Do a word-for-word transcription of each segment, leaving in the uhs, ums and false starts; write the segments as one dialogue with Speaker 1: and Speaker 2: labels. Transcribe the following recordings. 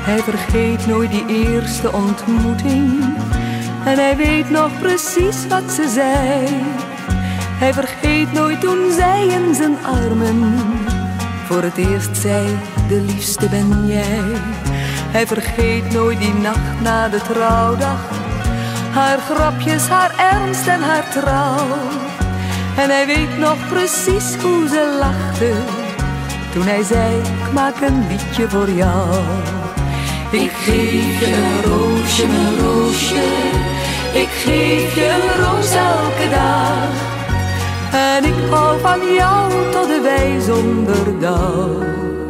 Speaker 1: Hij vergeet nooit die eerste ontmoeting en hij weet nog precies wat ze zei. Hij vergeet nooit toen zij in zijn armen voor het eerst zei, de liefste ben jij. Hij vergeet nooit die nacht na de trouwdag, haar grapjes, haar ernst en haar trouw. En hij weet nog precies hoe ze lachte toen hij zei, ik maak een liedje voor jou. Ik geef je een roosje, mijn roosje, ik geef je een roos elke dag. En ik hou van jou tot de wij zonder dauw.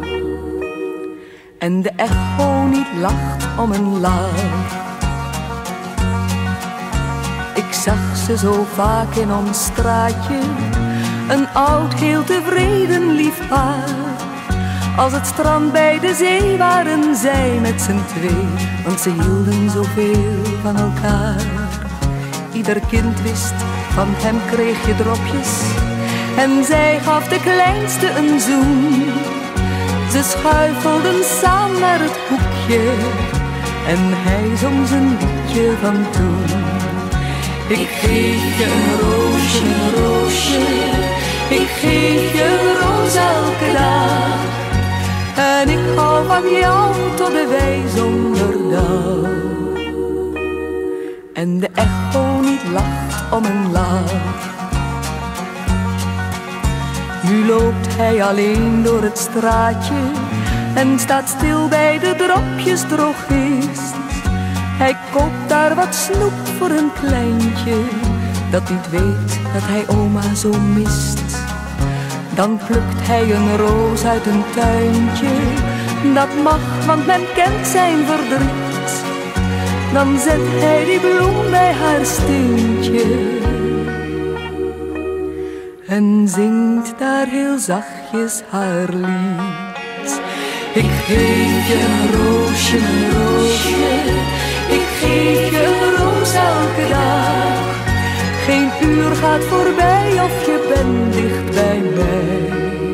Speaker 1: En de echo niet lacht om een lach. Ik zag ze zo vaak in ons straatje, een oud, heel tevreden lief paar. Als het strand bij de zee waren zij met z'n twee, want ze hielden zoveel van elkaar. Ieder kind wist, van hem kreeg je dropjes en zij gaf de kleinste een zoen. Ze schuifelden samen naar het hoekje en hij zong zijn liedje van toen. Ik geef je een roosje, een roosje, ik geef je een roos elke dag. En ik hou van jou tot de wij zonder dauw. En de echo niet lacht om een lach. Nu loopt hij alleen door het straatje en staat stil bij de dropjes drogist. Hij koopt daar wat snoep voor een kleintje dat niet weet dat hij oma zo mist. Dan plukt hij een roos uit een tuintje, dat mag, want men kent zijn verdriet. Dan zet hij die bloem bij haar steentje en zingt daar heel zachtjes haar lied. Ik geef je een roosje, een roosje, ik geef je een roos elke dag. Geen uur gaat voorbij of je bent dicht bij mij.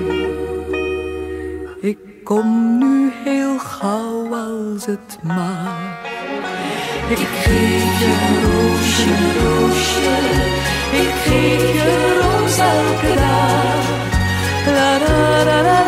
Speaker 1: Ik kom nu heel gauw als het mag. Ik geef je een roosje, een roosje, ik geef je een roos elke dag. La la la la.